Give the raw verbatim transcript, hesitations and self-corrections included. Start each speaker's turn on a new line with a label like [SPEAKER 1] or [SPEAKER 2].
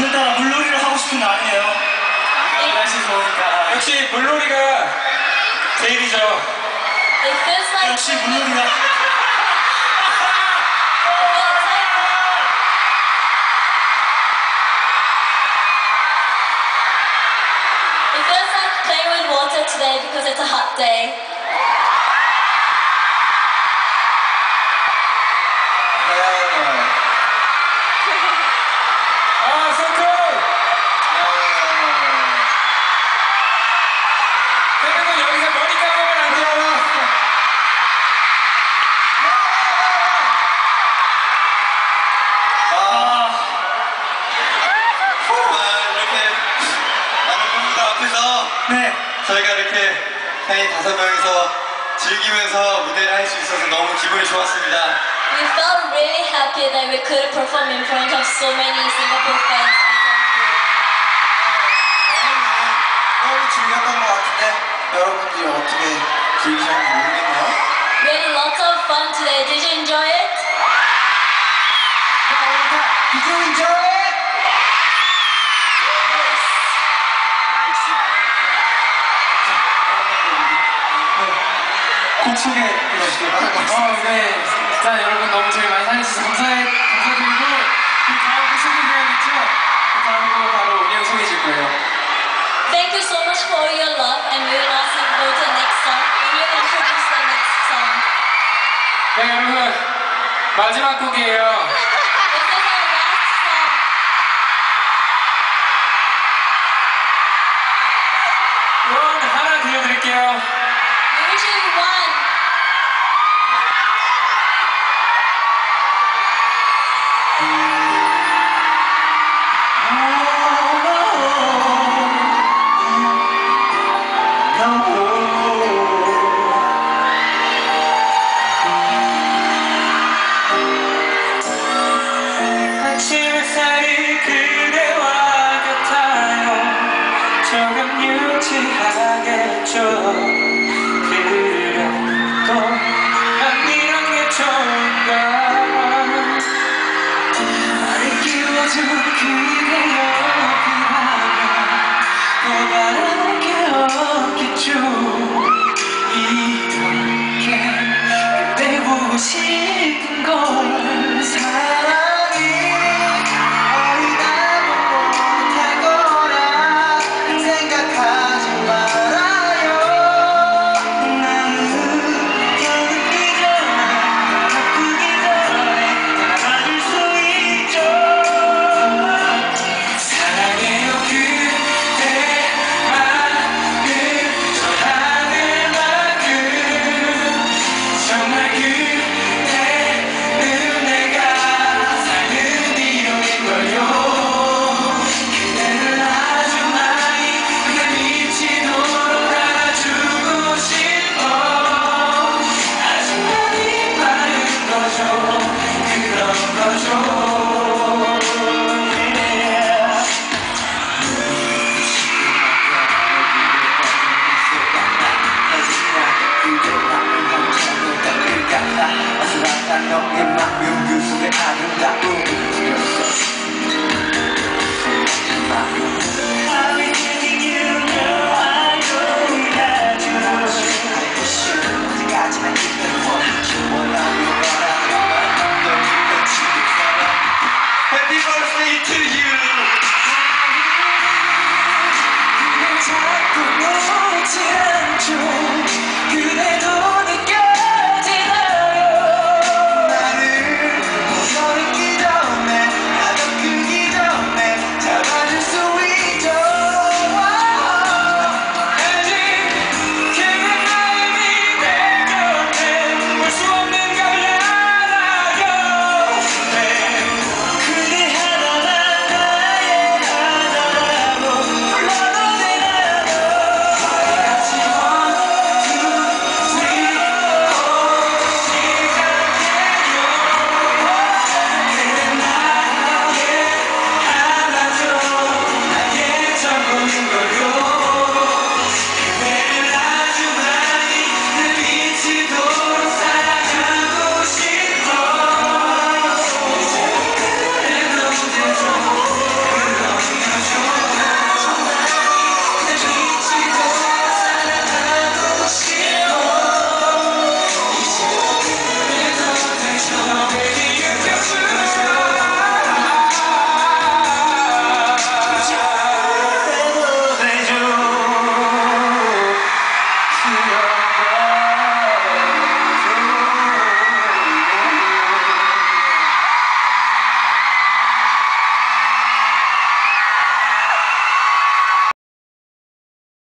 [SPEAKER 1] 오늘따라 물놀이를 하고 싶은 날이에요. 날씨 좋으니까.
[SPEAKER 2] 역시 물놀이가 제일이죠.
[SPEAKER 3] It feels like
[SPEAKER 1] 역시 물놀이가.
[SPEAKER 3] It feels like playing with water today because it's a hot day.
[SPEAKER 2] 아, so cool! 태민은 여기서 머리 감으면 안 돼요.
[SPEAKER 4] 이렇게 많은 분들 앞에서
[SPEAKER 1] 네.
[SPEAKER 4] 저희가 이렇게 팬이 다섯 명이서 즐기면서 무대를 할 수 있어서 너무 기분이 좋았습니다.
[SPEAKER 3] We felt really happy that we could perform in front of so many Singapore fans.
[SPEAKER 4] 너무 즐겼던 것 같은데 여러분들이 어떻게 즐기셨는지 모르겠네요.
[SPEAKER 3] We had lots of fun today. Did you enjoy it?
[SPEAKER 4] Did you enjoy it?
[SPEAKER 1] 고추게
[SPEAKER 2] 어, 네. 일단 여러분 너무 저희 많이 사랑해주셔서 감사해, 감사드리고 그 다음 소개해야겠죠? 그 다음 곡은 바로 운영 소개해줄 거예요.
[SPEAKER 3] Thank you so much for your love, and we will now sing go to the next song. And you will introduce the next song.
[SPEAKER 2] 네, 여러분 마지막 곡이에요.
[SPEAKER 3] This is our last song.
[SPEAKER 2] 원 하나 들려드릴게요.
[SPEAKER 3] We wish you one.
[SPEAKER 2] 아침 햇살이 그대와 같아요. 조금 유치하겠죠.